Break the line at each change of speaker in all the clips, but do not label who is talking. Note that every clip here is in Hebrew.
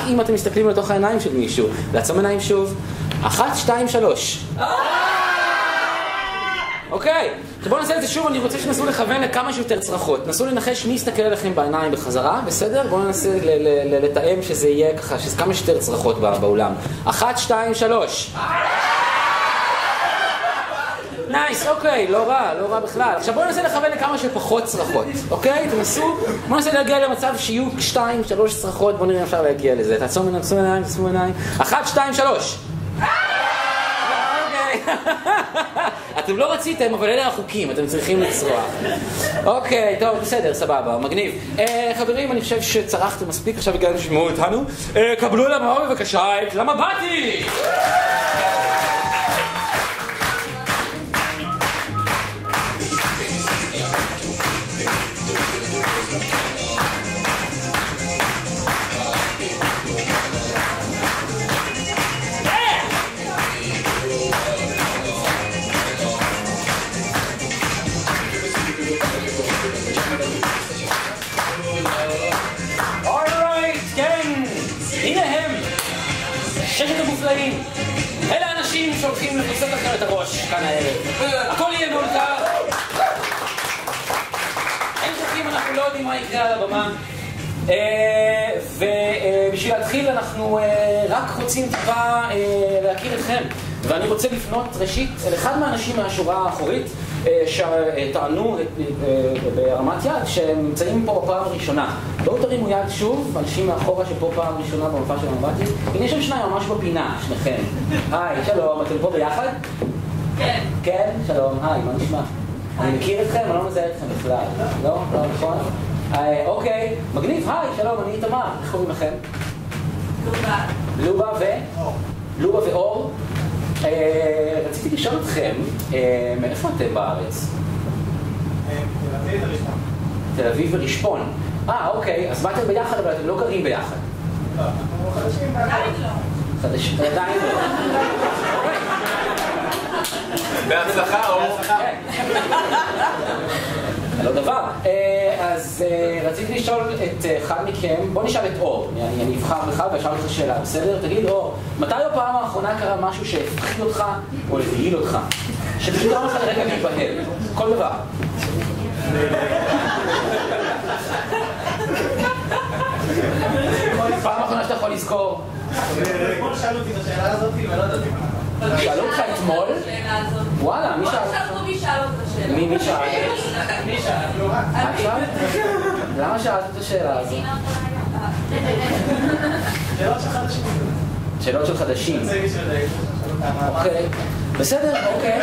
אם אתם מסתכלים לתוך העיניים של מישהו. לעצום עיניים שוב. 1, 2, 3. אוקיי, בואו נעשה את זה שוב, אני רוצה שנסו לכוון לכמה שיותר צרחות. נסו לנחש מי יסתכל עליכם בעיניים בחזרה, בסדר? בואו ננסה לתאם שזה יהיה ככה, שזה כמה שיותר צרחות באולם. 1, 2, 3. נייס, אוקיי, לא רע בכלל. עכשיו בואו ננסה לכוון לכמה שפחות צרחות, אוקיי? תנסו, בואו ננסה להגיע למצב שיהיו 2, 3 צרחות, בואו נראה אם אפשר להגיע לזה. תעצום עיניים. 1, 2, 3. אתם לא רציתם, אבל אלה החוקים, אתם צריכים לצרוח. אוקיי, טוב, בסדר, סבבה, מגניב. חברים, אני חושב שצרחתם מספיק, עכשיו הגענו לשמוע אותנו. קבלו אל הבמה בבקשה את למה באתי! אלה האנשים שהולכים לפוצץ לכם את הראש כאן הערב. הכל יהיה מאולתר. אין שכים, אנחנו לא יודעים מה יקרה על הבמה. ובשביל להתחיל אנחנו רק רוצים טיפה להכיר אתכם. ואני רוצה לפנות ראשית אל אחד מהאנשים מהשורה האחורית שטענו ברמת יד שהם נמצאים פה בפעם הראשונה. בואו תרימו יד שוב, אנשים מאחורה שפה פעם ראשונה במופע של המבטי. הנה יש שם שניים ממש בפינה, שניכם. היי, שלום, אתם פה ביחד?
כן.
כן? שלום, היי, מה נשמע? אני מכיר אתכם, אני לא מזהה אתכם בכלל. לא? לא, נכון? אוקיי, מגניב, היי, שלום, אני איתמר. איך קוראים לכם? לובה לובה ואור. רציתי לשאול אתכם, מאיפה אתם בארץ?
תל אביב ורשפון.
תל אביב ורשפון. אוקיי, אז באתם ביחד, אבל אתם לא גרים ביחד.
לא, אנחנו חדשים.
עדיין לא.
חדשים, עדיין לא.
בהצלחה, אור.
לא דבר. אז רציתי לשאול את אחד מכם, בוא נשאל את אור, אני אבחר בך ואשאל לך שאלה, בסדר? תגיד אור, מתי בפעם האחרונה קרה משהו שהפחיד אותך או הבהיל אותך? שפשוט קרה לך לרגע להיבהל, כל דבר. פעם האחרונה שאתה יכול לזכור.
אתמול שאלו אותי את השאלה הזאת ולא ידעתי מה.
שאלו אותך אתמול? וואלה, מי שאל?
מי שאל אותך את השאלה?
מי שאל?
מי שאל? לא רק.
את שאלת? למה שאלת את השאלה הזאת?
שאלות של חדשים.
שאלות של חדשים. אוקיי. בסדר, אוקיי.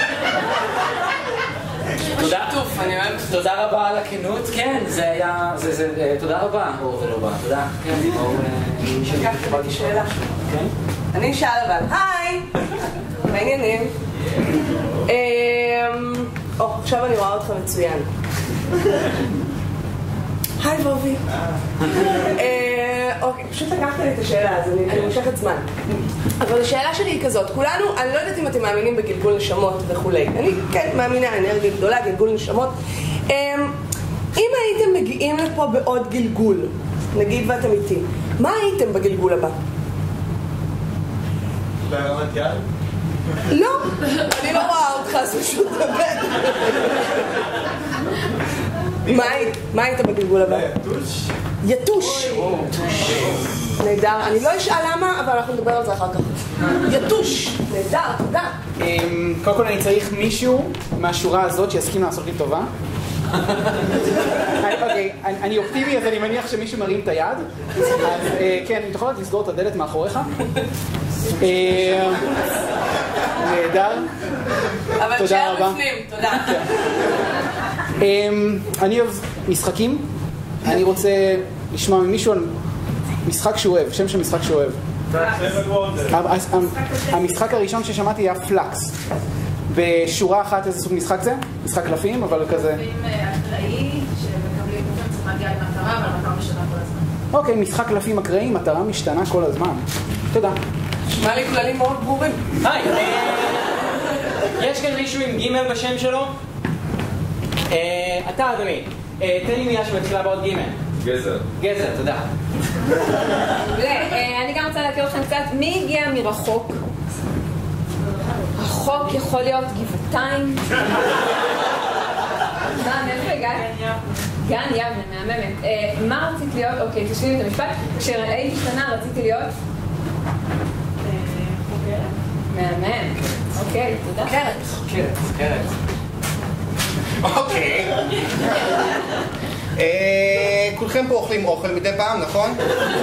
תודה רבה על הכנות. כן, זה היה... תודה רבה, אור ולובה. תודה. כן, אור...
לקחתי שאלה.
כן?
אני אשאל אבל. היי! מה העניינים? עכשיו אני רואה אותך מצוין. היי רובי. אוקיי, פשוט לקחת לי את השאלה, אז אני מושכת זמן. אבל השאלה שלי היא כזאת, כולנו, אני לא יודעת אם אתם מאמינים בגלגול נשמות וכולי. אני כן מאמינה, אנרגיה גדולה, גלגול נשמות. אם הייתם מגיעים לפה בעוד גלגול, נגיד ואתם איתי, מה הייתם בגלגול הבא?
בהרמת יד?
לא, אני לא רואה אותך, אז פשוט דבר. מה היית בגלגול הבא?
יתוש?
יתוש. נהדר. אני לא אשאל למה, אבל אנחנו נדבר על זה אחר כך. יתוש. נהדר, תודה.
קודם כל אני צריך מישהו מהשורה הזאת שיסכים לעשות לי טובה. אוקיי, אני אופטימי, אז אני מניח שמישהו מרים את היד. אז כן, אם תוכל לסגור את הדלת מאחוריך. נהדר.
אבל תשאר בפנים, תודה.
אני אוהב משחקים. אני רוצה לשמוע ממישהו על משחק שהוא אוהב, שם של משחק שהוא אוהב. המשחק הראשון ששמעתי היה פלקס. בשורה אחת איזה סוג משחק זה? משחק קלפים, אבל כזה...
קלפים אקראי, שמקבלים אותם, צריך להגיע עם מטרה, אבל המטרה משתנה כל הזמן.
אוקיי, משחק קלפים אקראי, מטרה משתנה כל הזמן. תודה.
נשמע לי כללים מאוד ברורים.
היי, יש כאן מישהו עם גימל בשם שלו? אתה אדוני, תן לי מילה שמתחילה בעוד גימל.
גזר.
גזר, תודה.
אני גם
מי הגיע מרחוק? רחוק יכול להיות גבעתיים. מאיפה הגעת? גן יבנה, מהממת. מה רצית להיות? אוקיי, תשלים את המשפט. כשהייתי קטנה רציתי להיות? חוקרת. מהמם. אוקיי, תודה.
חוקרת. אוקיי. כולכם פה אוכלים אוכל מדי פעם, נכון?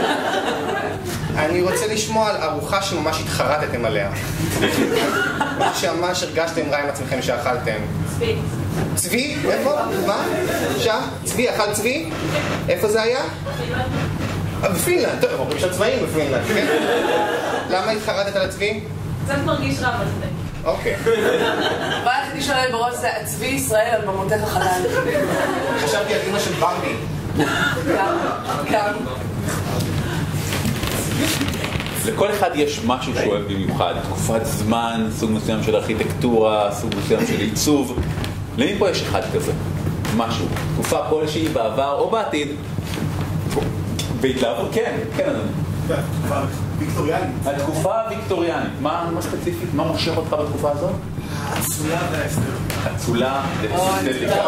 אני רוצה לשמוע על ארוחה שממש התחרטתם עליה. משהו שממש הרגשתם רע עם עצמכם שאכלתם.
צבי.
צבי? איפה? מה? שם? צבי? אכל צבי? איפה זה היה? בפינלנד. טוב, אומרים שהצבעים בפינלנד, כן? למה התחרטת על הצבי?
קצת מרגיש רע על זה.
אוקיי.
מה היחידי שעולה לי בראש זה הצבי ישראל על במותיך החלל.
חשבתי על אמא של ברבי.
גם.
לכל אחד יש משהו שהוא אוהב במיוחד, תקופת זמן, סוג מסוים של ארכיטקטורה, סוג מסוים של עיצוב. למי פה יש אחד כזה? משהו, תקופה כלשהי בעבר או בעתיד. בהתלהבות? כן, אדוני.
התקופה הוויקטוריאנית.
התקופה הוויקטוריאנית, מה ספציפית? מה מושך אותך בתקופה הזאת?
האצולה וההסתר.
האצולה והאסתטיקה.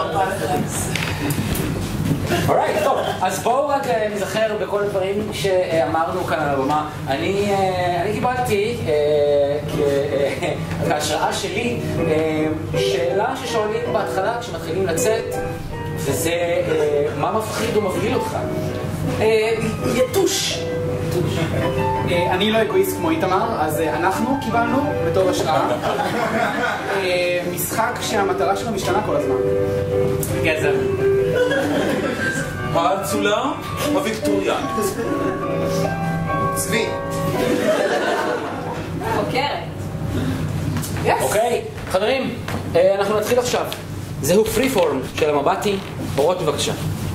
אורייט, טוב, אז בואו רק נזכר בכל הדברים שאמרנו כאן על הבמה. אני קיבלתי כהשראה שלי שאלה ששואלים בהתחלה כשמתחילים לצאת, וזה מה מפחיד ומבהיל אותך?
יתוש.
אני לא אגואיסט כמו איתמר, אז אנחנו קיבלנו בתור השראה משחק שהמטרה שלו משתנה כל הזמן.
גזר.
האצולה הוויקטוריאנית.
צבי.
חוקרת.
אוקיי, חברים, אנחנו נתחיל עכשיו. זהו פרי פורם של המבטי. אורות בבקשה.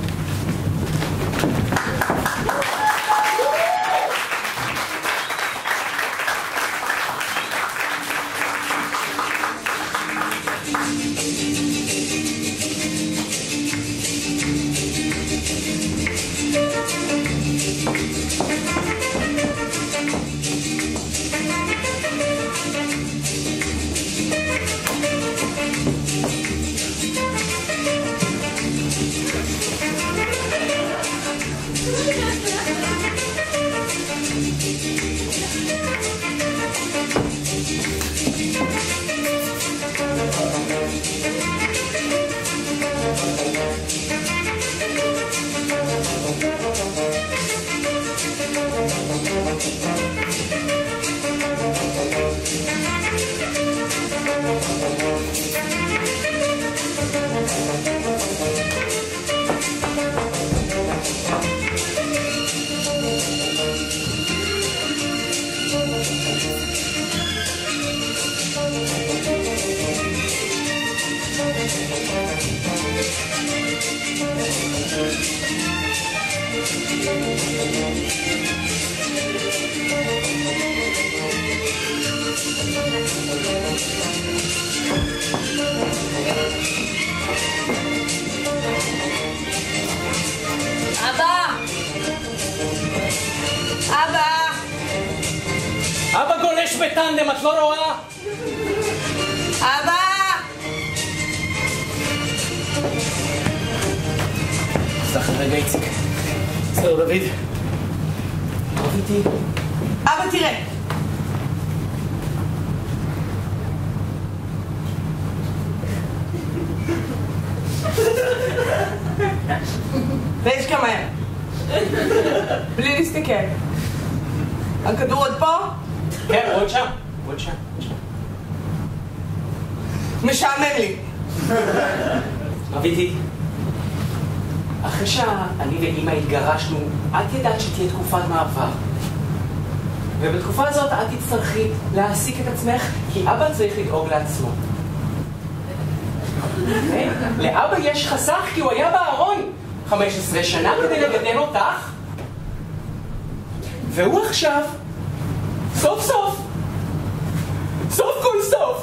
אבא גולש בטנדם, את לא רואה?
אבא!
סלח רגע איציק. בסדר דוד. איתי.
אבא תראה. ויש כמה מהר. בלי להסתכל. הכדור עוד פה?
כן, עוד שם. עוד שם.
משעמם לי.
אביתי, אחרי שאני ואמא התגרשנו, את ידעת שתהיה תקופת מעבר. ובתקופה הזאת את תצטרכי להעסיק את עצמך, כי אבא צריך לדאוג לעצמו. לאבא יש חסך כי הוא היה בארון 15 שנה כדי לגדל אותך. והוא עכשיו, סוף סוף, סוף כל סוף,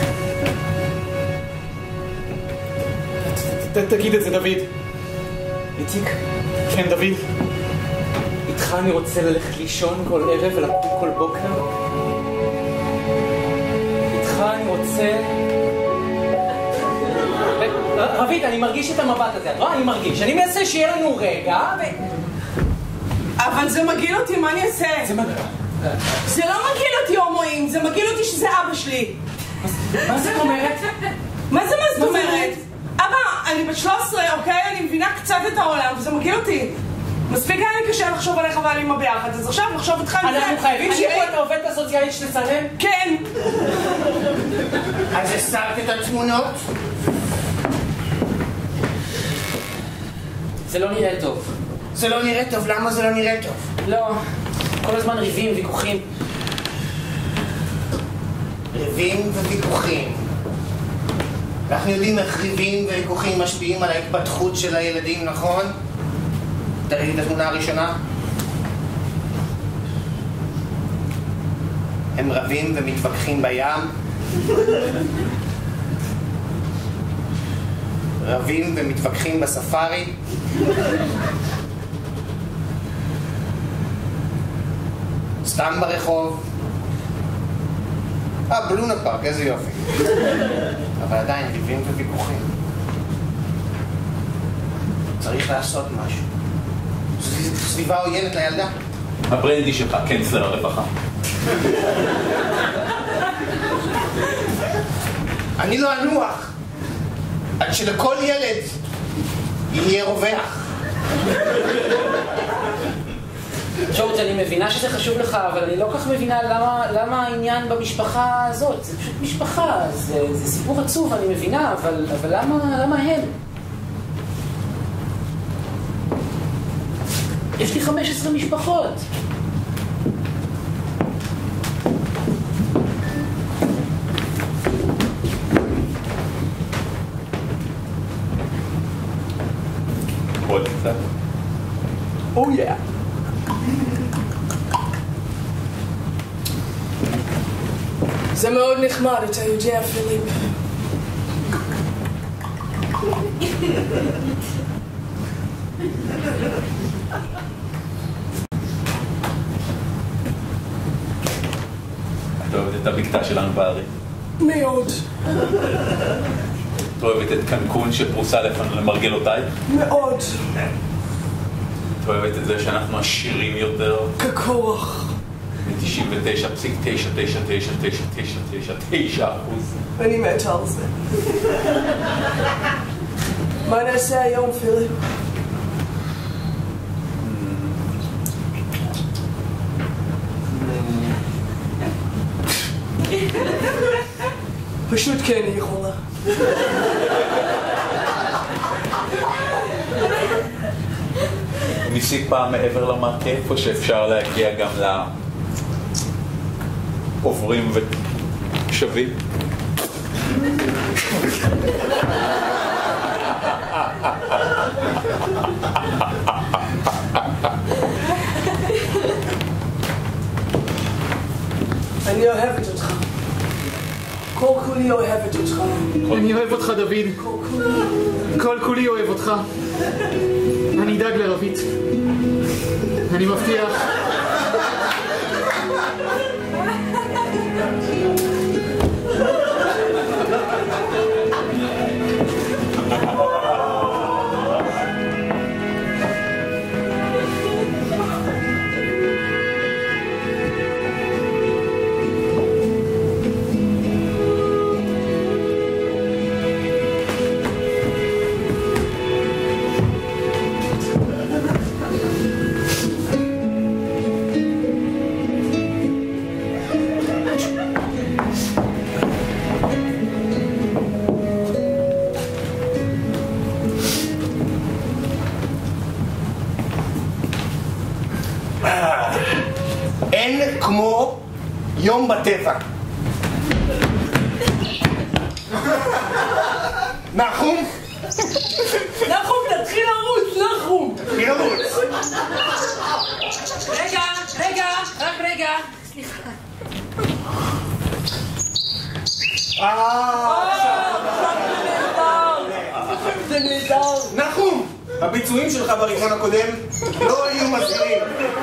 תגיד את זה, דוד.
איציק,
כן, דוד.
איתך אני רוצה ללכת לישון כל ערב ולקום כל בוקר. איתך אני רוצה... רבית, אני מרגיש את המבט הזה, את רואה? אני מרגיש. אני מנסה שיהיה לנו רגע
אבל זה מגעיל אותי, מה אני אעשה? זה לא מגעיל אותי הומואים, זה מגעיל אותי שזה אבא שלי.
מה זאת אומרת?
מה זאת אומרת? אבא, אני בת 13, אוקיי? אני מבינה קצת את העולם, וזה מגעיל אותי. מספיק היה לי קשה לחשוב עליך ועל אמא ביחד, אז עכשיו לחשוב איתך עם זה.
אנחנו חייבים שיהיה את העובדת הסוציאלית שתצלם?
כן.
אז הסרת את התמונות?
זה לא נראה טוב.
זה לא נראה טוב, למה זה לא נראה טוב?
לא, כל הזמן ריבים, ויכוחים.
ריבים וויכוחים. אנחנו יודעים איך ריבים וויכוחים משפיעים על ההתפתחות של הילדים, נכון? תראי את התמונה הראשונה. הם רבים ומתווכחים בים. רבים ומתווכחים בספארי. סתם ברחוב. בלונה פארק, איזה יופי. אבל עדיין ריבים וויכוחים. צריך לעשות משהו. סביבה עוינת לילדה.
הברנדי שלך, קנצלר הרווחה.
אני לא אנוח עד שלכל ילד יהיה רווח.
ג'ורג', אני מבינה שזה חשוב לך, אבל אני לא כך מבינה למה העניין במשפחה הזאת. זה פשוט משפחה, זה סיפור עצוב, אני מבינה, אבל למה הם? יש לי 15 משפחות.
עוד קצת.
Oh yeah.
זה מאוד נחמד, אתה יודע, פיליפ.
את אוהבת את הבקתה שלנו בערים?
מאוד.
את אוהבת את קנקון שפרוסה לפנינו למרגלותייך?
מאוד.
את אוהבת את זה שאנחנו עשירים יותר?
ככוח.
מ-99.9999999%.
אני מתה על זה. מה נעשה היום, פיליפ? פשוט כן היא יכולה.
ניסית פעם מעבר למרקע, איפה שאפשר להגיע גם לעוברים ושבים?
אני אוהבת אותך. כל כולי אוהבת אותך.
אני אוהב אותך, דוד. כל כולי אוהב אותך. אני אדאג לרבית. אני מבטיח.
אין כמו יום בטבע. נחום?
נחום, תתחיל לרוץ, נחום!
תתחיל לרוץ.
רגע, רק רגע. סליחה.
זה נהדר. נחום, הביצועים שלך ברבעון הקודם לא היו מזהירים.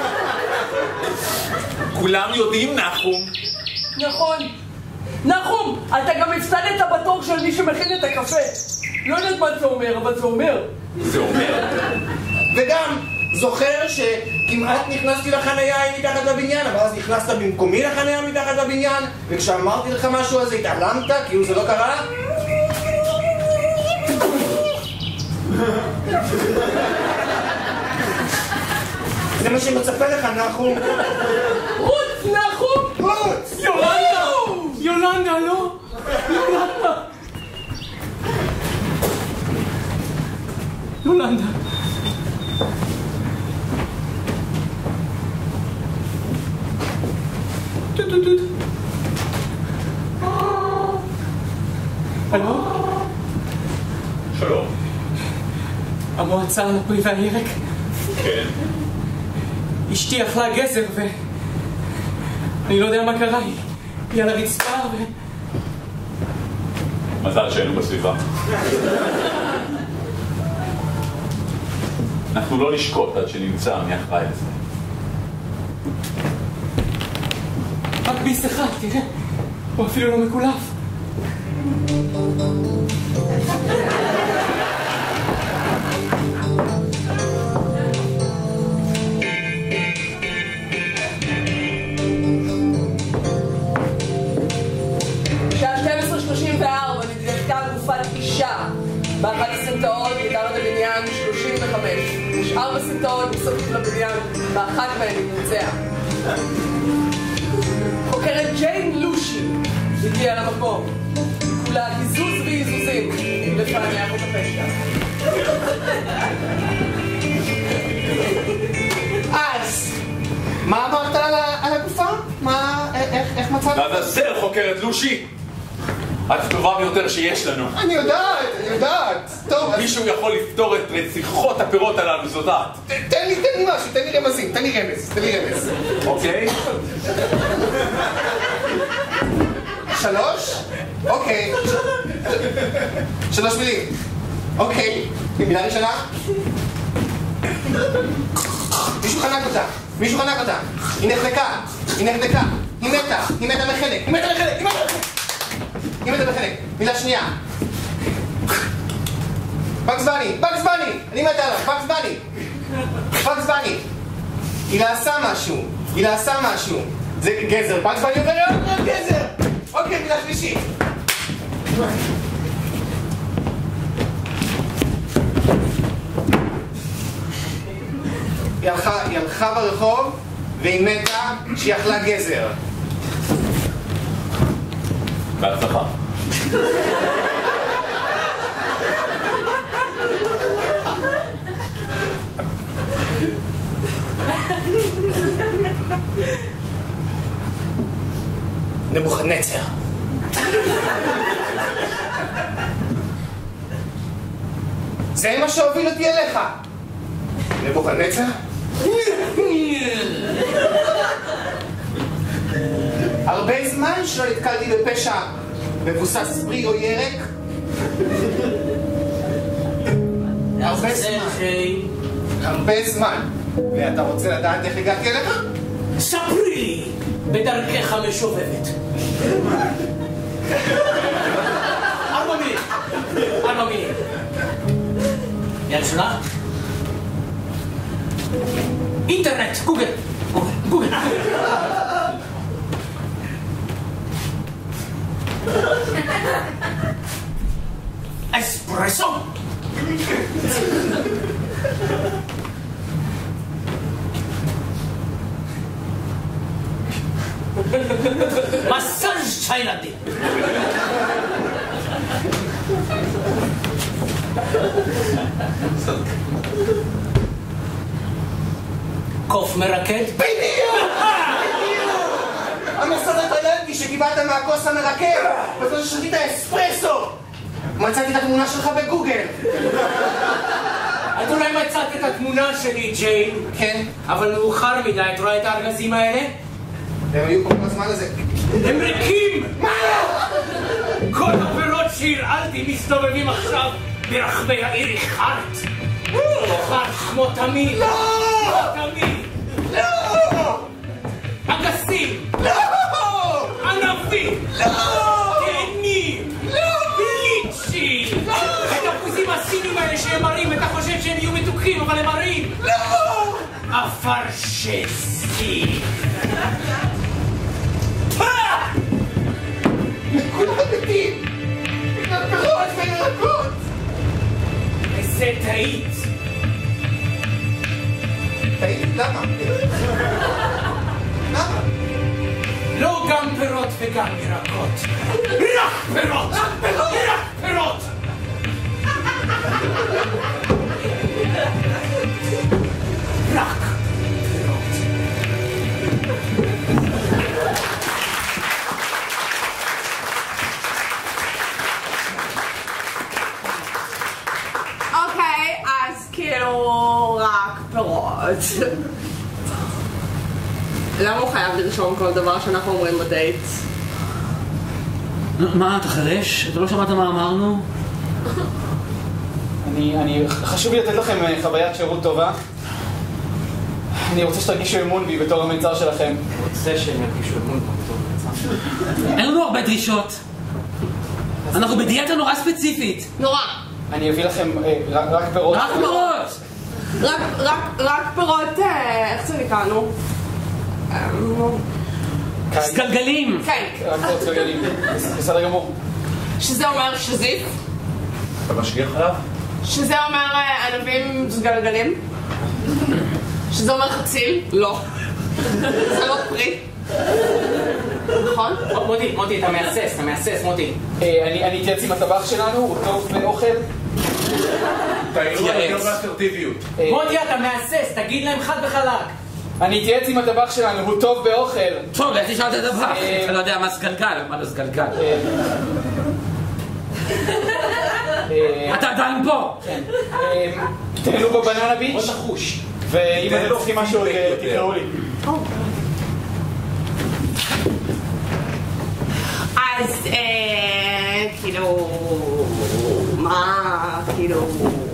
כולם יודעים, נחום.
נכון. נחום, אתה גם הפסדת בתור של מי שמכין את הקפה. לא יודעת מה זה אומר, אבל זה אומר.
זה אומר?
וגם, זוכר שכמעט נכנסתי לחנייה מתחת לבניין, אבל אז נכנסת במקומי לחנייה מתחת לבניין, וכשאמרתי לך משהו אז התעלמת, כאילו זה לא קרה? זה מה שמצפה לך, נחום.
רוץ, נחום!
רוץ!
יולנדה! יולנדה, לא! יולנדה! יולנדה! הלו?
שלום.
המועצה על הפרי והירק?
כן.
אשתי אכלה גזר אני לא יודע מה קרה, היא על הרצפה
מזל שהיינו בסביבה. אנחנו לא נשקוט עד שנמצא מי אחראי לזה.
רק ביס אחד, תראה, הוא אפילו לא מקולף.
באחת הסמטאות מתחת לבניין 35. יש 4 סמטאות מסביב לבניין, באחת מהן היא נמצאה. חוקרת ג'יין לושי הגיעה למקום. כולה היזוז והיזוזים לפענח את הפשע.
אז, מה אמרת על הגופה? איך מצאת?
לעזאזל, חוקרת לושי! הטובה ביותר שיש לנו.
אני יודעת. טוב,
מישהו יכול לפתור את רציחות הפירות הללו, זאת את.
תן לי משהו, תן לי רמזים, תן לי רמז.
אוקיי?
3? אוקיי. 3 מילים. אוקיי. מילה ראשונה? מישהו חנק אותה. היא נחנקה. היא מתה מחלק. מילה שנייה. בגס בני. אני מתה עליו. בגס בני. היא לעשה משהו. זה גזר. בגס בני אומר גזר. אוקיי, מילה שלישית. היא הלכה ברחוב והיא מתה שהיא אכלה גזר.
בהצלחה.
נבוכדנצר. זה מה שהוביל אותי אליך. נבוכדנצר? הרבה זמן שלא נתקלתי בפשע מבוסס פרי או ירק. הרבה זמן. ואתה רוצה לדעת איך הגעתי אליך?
ספרי לי בדרכך המשובבת. 4 מילים. יד שלה? אינטרנט, גוגל. אספרסו. מסאז' תאילנדי. קוף מרקד?
בדיוק! המסאז' התאילנדי שקיבלת מהכוס המרקד בזמן ששתית אספרסו. מצאתי את התמונה שלך בגוגל.
את אולי מצאת את התמונה שלי, ג'יין.
כן.
אבל מאוחר מדי, את רואה את הארגזים האלה?
הם היו כל הזמן הזה.
הם ריקים!
מה?
כל הפירות שהרעלתי מסתובבים עכשיו ברחבי העיר איכרת. פרש כמו תמיד.
לא!
כמו תמיד.
לא!
אגסים.
לא!
ענבים.
לא!
תאנים.
לא!
ליצ'י. התפוזים הסינים האלה שהם מרים, אתה חושב שהם יהיו מתוקים, אבל הם מרים.
לא!
אפרשסי.
כולם מתים! בגלל פירות וירקות!
וזה טעית.
טעית? למה? למה?
לא גם פירות וגם ירקות. רק פירות! רק פירות! רק פירות! רק פירות.
אוקיי, אז כאילו רק פירות. למה הוא חייב לרשום כל דבר שאנחנו אומרים בדייט?
מה, אתה חרש? אתה לא שמעת מה אמרנו?
חשוב לי לתת לכם חוויית שירות טובה. אני רוצה שתרגישו אמון בי בתור המלצר שלכם.
רוצה שהם ירגישו אמון בתור מלצר.
אין לנו הרבה דרישות. אנחנו בדיאטה נורא ספציפית.
נורא.
אני אביא לכם רק פירות.
רק פירות!
רק פירות, איך זה נקרא, נו?
סגלגלים!
כן.
רק פירות סגלגלים. בסדר גמור.
שזה אומר שזיף?
אתה משגיח עליו?
שזה אומר ענבים סגלגלים? שזה אומר חציל? לא. זה לא פרי. נכון?
מוטי, אתה מהסס, מוטי.
אני אתייעץ עם הטבח שלנו, הוא טוב באוכל.
תעירו יותר באסרטיביות.
מוטי, אתה מהסס, תגיד להם חד וחלק.
אני אתייעץ עם הטבח שלנו, הוא טוב באוכל.
טוב, לך תשאל את הטבח. אתה לא יודע מה סגלגל, מה לא סגלגל. אתה עדיין פה!
כן. תהנו בבננה ביץ'.
עוד נחוש.
ואם אתם צריכים משהו, תקראו לי.
אז כאילו... מה? כאילו...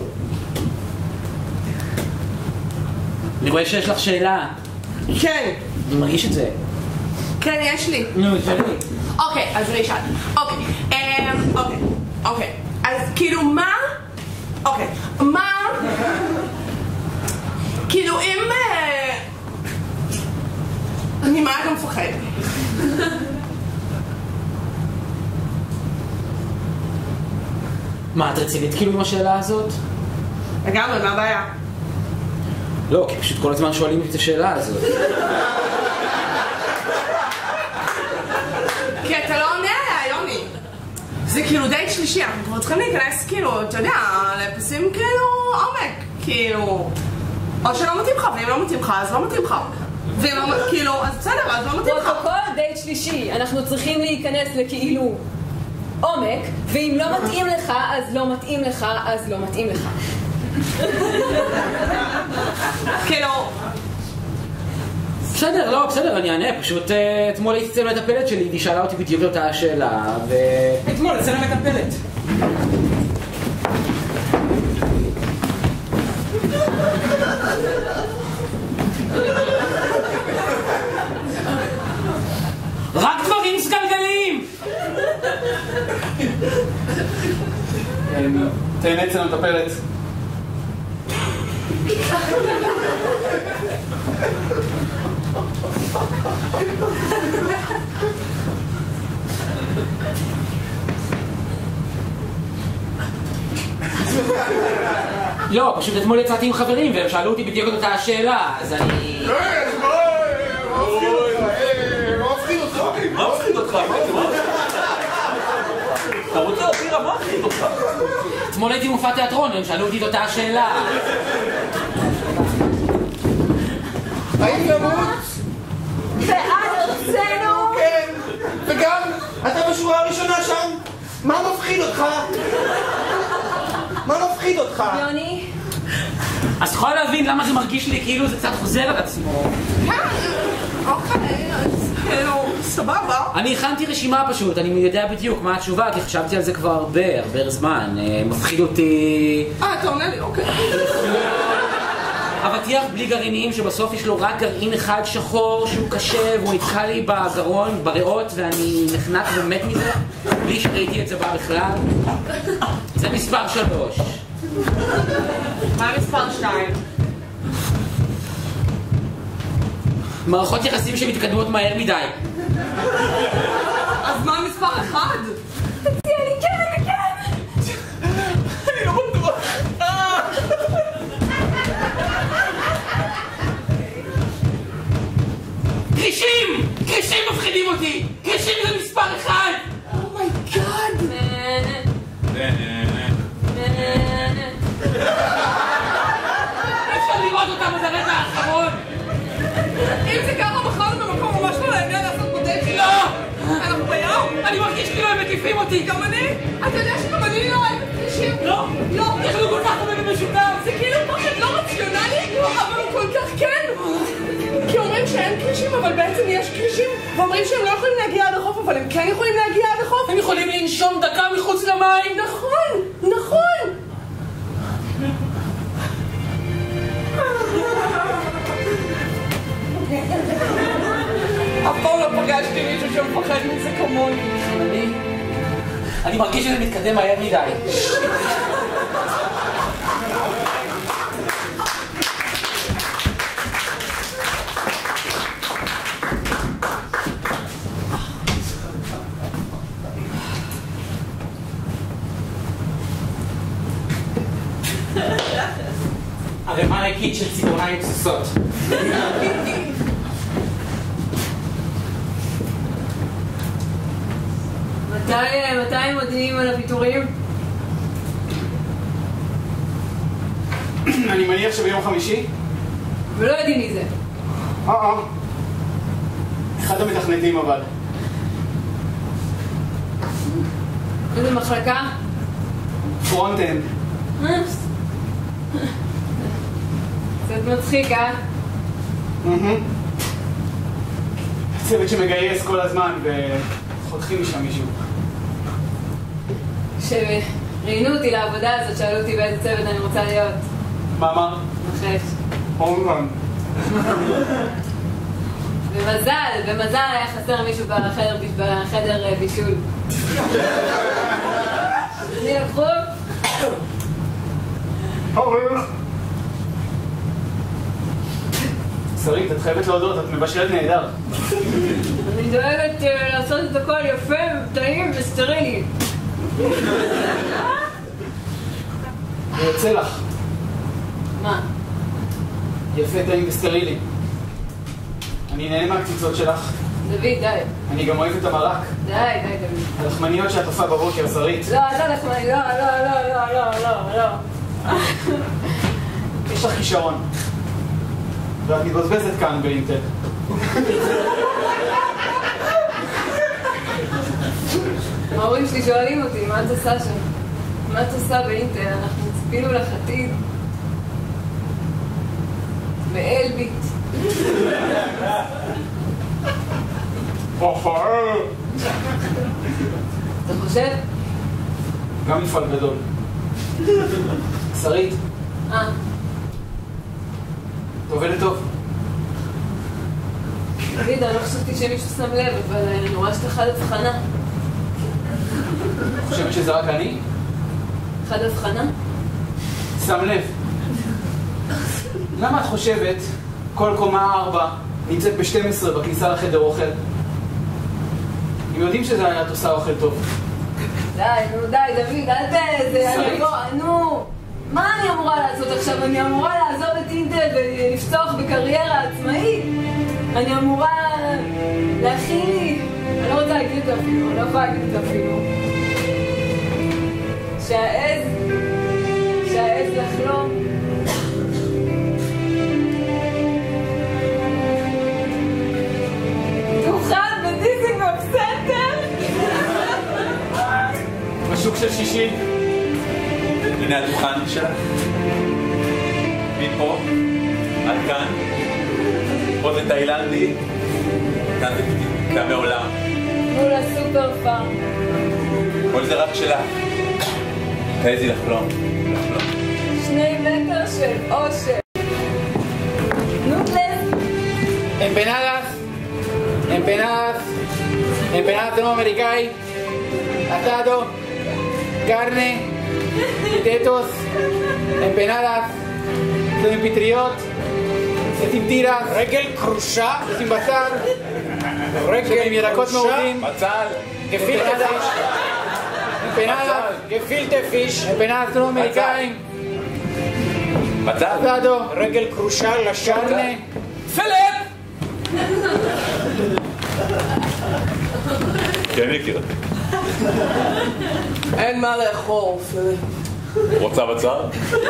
אני רואה שיש לך שאלה.
כן.
אני מרגיש את זה.
כן, יש לי.
נו, שאלי.
אוקיי, אז אני אשאל. אוקיי. אז כאילו מה? אוקיי. מה? כאילו אם... ממה אתה מפחד?
מה, את רצינית כאילו עם השאלה הזאת?
לגמרי, מה הבעיה?
לא, כי פשוט כל הזמן שואלים את השאלה הזאת.
כי אתה לא עונה עליה, יוני. זה כאילו דייט שלישי, אנחנו כבר צריכים להיכנס כאילו, אתה יודע, לפסים כאילו עומק, כאילו... או שלא מתאים לך, ואם לא מתאים לך, אז לא מתאים לך. ואם לא, כאילו, אז בסדר, אז לא מתאים לך.
פרוטוקול דייט שלישי, אנחנו צריכים להיכנס לכאילו עומק, ואם לא מתאים לך, אז לא מתאים לך, אז לא מתאים לך.
כאילו...
בסדר, לא, בסדר, אני אענה, פשוט אתמול הייתי אצל מטפלת שלי, היא שאלה אותי בדיוק אותה השאלה, ו...
אתמול אצל המטפלת.
רק דברים סגלגלים!
תהנה אצל המטפלת.
לא, פשוט אתמול יצאתי עם חברים והם שאלו אותי בדיוק אותה השאלה, אז אני...
מה מפחיד אותך?
מה מפחיד אותך? אתה רוצה אופירה? מה מפחיד אותך?
אתמול הייתי מופע תיאטרון והם שאלו אותי את אותה השאלה.
האם למות?
ועד ארצנו!
כן. וגם, אתה בשורה הראשונה שם? מה מפחיד אותך? מה מפחיד אותך?
יוני?
אז יכולה להבין למה זה מרגיש לי כאילו זה קצת חוזר על עצמו.
אוקיי, אז כאילו, סבבה.
אני הכנתי רשימה פשוט, אני יודע בדיוק מה התשובה, כי חשבתי על זה כבר הרבה זמן. מפחיד אותי...
אתה עונה לי, אוקיי.
אבטיח בלי גרעיניים שבסוף יש לו רק גרעין אחד שחור שהוא קשה והוא נתקע לי בגרון, בריאות, ואני נחנק ומת מזה בלי שראיתי את זה בה בכלל. זה מספר 3.
מה מספר 2?
מערכות יחסים שמתקדמות מהר מדי.
אז מה מספר 1?
תציע לי כן וכן!
אני לא בטוח.
קרישים! קרישים מפחידים אותי! קרישים זה מספר 1!
אומייגאד!
אפשר לראות אותם עד הרגע האחרון!
אם זה ככה בחרנו במקום ממש לא לעניין לעשות פודקי.
לא!
אנחנו בים!
אני מרגיש כאילו הם מקיפים אותי!
גם אני? אתה יודע שגם אני לא אוהבת קרישים?
לא!
לא!
יש לנו כל כך הרבה במשותף!
זה כאילו פחד לא רציונלי, אבל הוא כל כך כן! כי אומרים שאין קרישים, אבל בעצם יש קרישים, ואומרים שהם לא יכולים להגיע עד החוף, אבל הם כן יכולים להגיע עד החוף.
הם יכולים לנשום דקה מחוץ למים!
נכון! נכון! אף פעם לא פגשתי מישהו שמפחד מזה כמוני.
אני מרגיש שזה מתקדם מהר מדי. ערימה ענקית של ציפורניים תסוסות.
מתי מודיעים על הפיטורים?
אני מניח שביום חמישי?
ולא יודעים מי זה.
אחד המתכנתים אבל.
איזה מחלקה?
פרונט-אנד.
קצת מצחיק, אה?
צוות שמגייס כל הזמן וחותכים משם מישהו.
כשראיינו אותי לעבודה הזאת, שאלו אותי באיזה צוות אני רוצה להיות.
מה אמר?
נחש.
אומרן.
במזל היה חסר מישהו בחדר בישול. אני לקחו?
שרית, את חייבת להודות, את מבשלת נהדר.
אני דואגת לעשות את הכל יפה, טעים וסטרילי.
זה יוצא לך.
מה?
יפה, טעים וסטרילי. אני נהנה מהקציצות שלך.
דוד, די.
אני גם אוהב את המרק.
די, דוד.
הלחמניות שאת עופה בבוקר, שרית.
לא, לא לחמני, לא.
יש לך כישרון. ואת מתבזבזת כאן באינטל.
ההורים שלי שואלים אותי, מה את עושה שם? מה את עושה באינטל? אנחנו צפינו לך עתיד. באלביט. אתה חושב?
גם מפעל גדול. שרית. את עובדת טוב.
דוד, אני לא חשבתי שמישהו שם לב, אבל אני רואה שאתה חד הבחנה.
את חושבת שזה רק אני?
חד הבחנה?
שם לב. למה את חושבת כל קומה 4 נמצאת ב-12 בכניסה לחדר אוכל? הם יודעים שזה היה את עושה אוכל טוב.
די, נו, די, דוד, אל תזה, אני אבוא, נו. מה אני אמורה לעשות עכשיו? אני אמורה לעזוב את אינטל ולפתוח בקריירה עצמאית? אני אמורה להכין לי? אני לא רוצה להגיד את זה אפילו, אני לא יכולה להגיד את זה אפילו. שהעז לחלום. תוכל בדיזינגוף סנטר?
בשוק של 60.
הנה הדוכן שלך. מפה, עד כאן. פה זה תאילנדי, כאן זה קטעמי עולם.
מול הסופר פארם.
כל זה רק שלך. תעזי לחלום.
2 מטר של אושר.
empanadas de nuevo americano, asado, carne, tetos, empanadas, עם פטריות, עם טירה, רגל קרושה, עם בשר, רגל עם ירקות מעולים, בצל, גפילטה פיש, empanadas, גפילטה פיש, empanadas דרום אמריקאים, אסדו, רגל קרושה, לשרנה, פיליפ!
כן, מכיר.
אין מה לאכול, פיליפ.
רוצה בצר?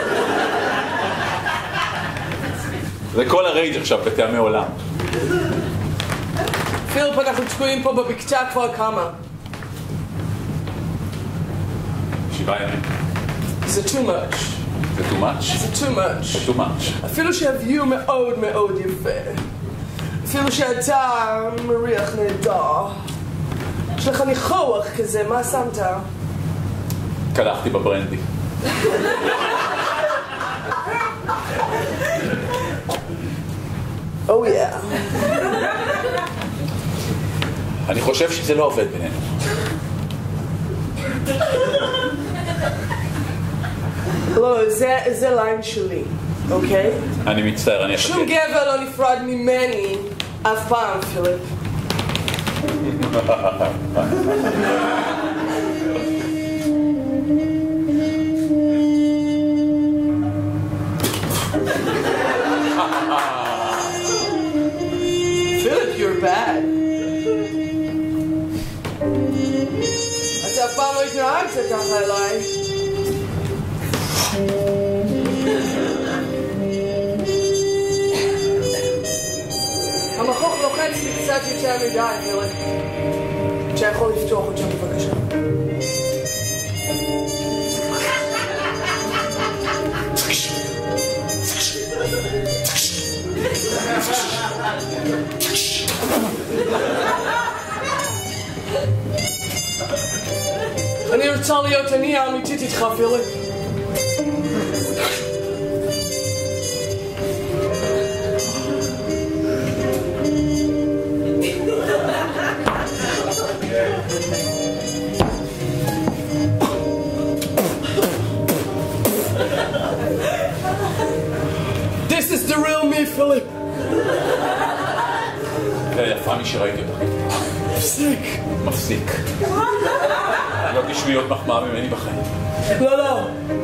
זה כל הרייג' עכשיו בטעמי עולם.
פיליפ, אנחנו תקועים פה בבקתה כבר כמה.
7 ימים.
זה too much.
זה too much?
זה too much.
זה too much.
אפילו שהוויו מאוד מאוד יפה. אפילו שאתה מריח נהדר. יש לך ניחוח כזה, מה שמת?
קלחתי בברנדי.
Oh yeah.
אני חושב שזה לא עובד בינינו.
לא, זה ליין שלי, אוקיי?
אני מצטער, אני אחכה.
שום גבר לא נפרד ממני אף פעם, פיליפ. Philip, you're bad. אתה אף פעם לא התנהגת ככה אליי. המכוך לוחץ לי קצת יותר מדי, פיליפ. אתה יכול לפתוח עוד שם בבקשה. אני רוצה להיות אני האמיתית איתך, פיליפ. This is the real me, Philip.
יפה מי שראיתי אותך.
מפסיק.
מפסיק. לא תשמעי עוד מחמאה ממני בחיים.
לא.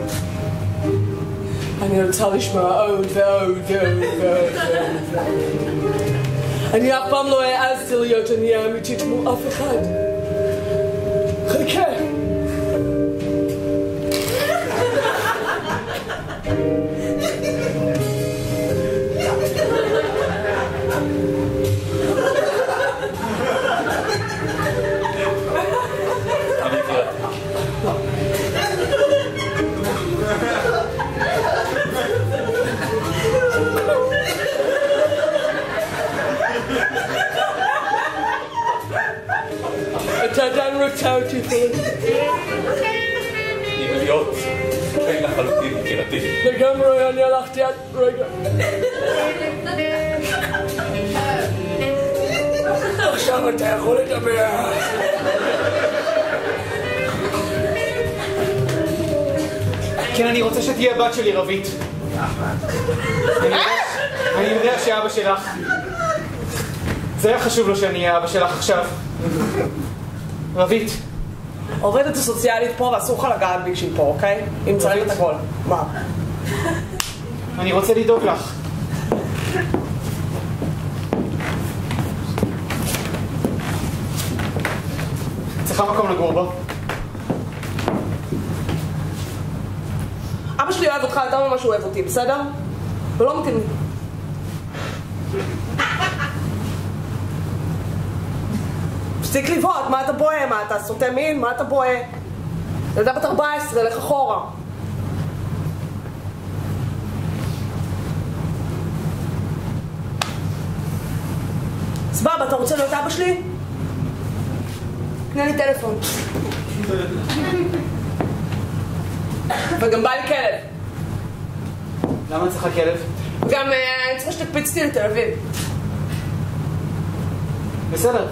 אני רוצה לשמוע עוד ועוד ועוד ועוד. אני אף פעם לא העזתי להיות אני האמיתית כמו אף אחד. חכה. אתה עדיין רוצה אותי, פיליפ?
עם להיות אין לחלוטין, יקירתי.
לגמרי, אני הלכתי עד רגע. עכשיו אתה יכול לדבר.
כן, אני רוצה שתהיה הבת שלי, רבית. אני יודע שאבא שלך. זה היה חשוב לו שאני אהיה אבא שלך עכשיו. רבית.
עובדת הסוציאלית פה ואסור לך לגעת בי שהיא פה, אוקיי? אם צריך את הכל. מה?
אני רוצה לדאוג לך. צריכה מקום לגור בו.
אבא שלי אוהב אותך יותר ממה שהוא אוהב אותי, בסדר? ולא מתאים לי. תפסיק לבהות, מה אתה בוהה? מה אתה סוטה מין? מה אתה בוהה? ילדה בת 14, לך אחורה. סבבה, אתה רוצה להיות אבא שלי? קנה לי טלפון. וגם בא לי כלב.
למה צריכה כלב?
גם אני צריכה שתקפיץ אותי לתל אביב.
בסדר.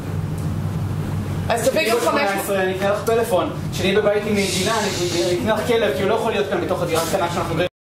אז תביא גם 500.
אני אקנה לך פלאפון. כשאני בבית עם גינה, אני אקנה לך כלב, כי הוא לא יכול להיות כאן בתוך הדירה הקטנה שאנחנו גרים.